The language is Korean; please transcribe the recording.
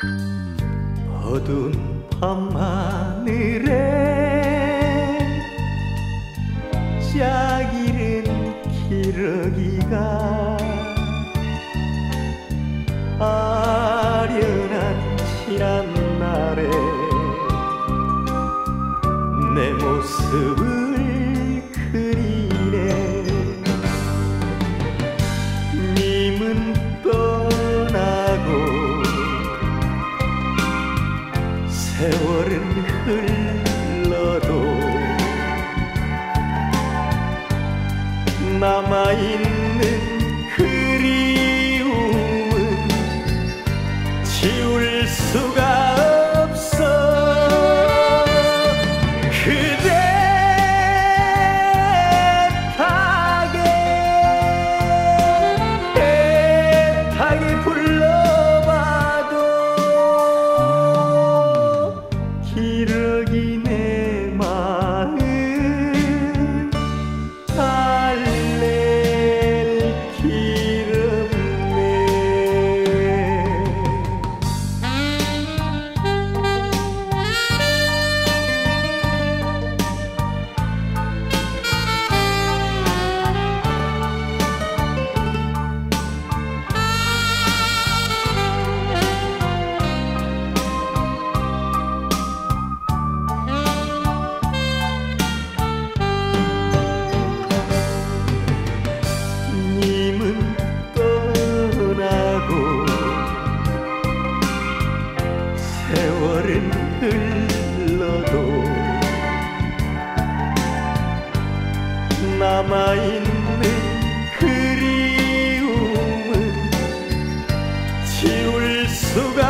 어두운 밤하늘에 짝 잃은 기러기가 아련한 지난 날에 내 모습을 그리네. 님은 떠나고 세월은 흘러도 남아있는 그리움은 지울 수가 없어. 그대 애타게 불러봐도 기러기 내 마음 달랠 길 님은 떠나고 세월은 흘러도 남아있는 그리움은 지울 수가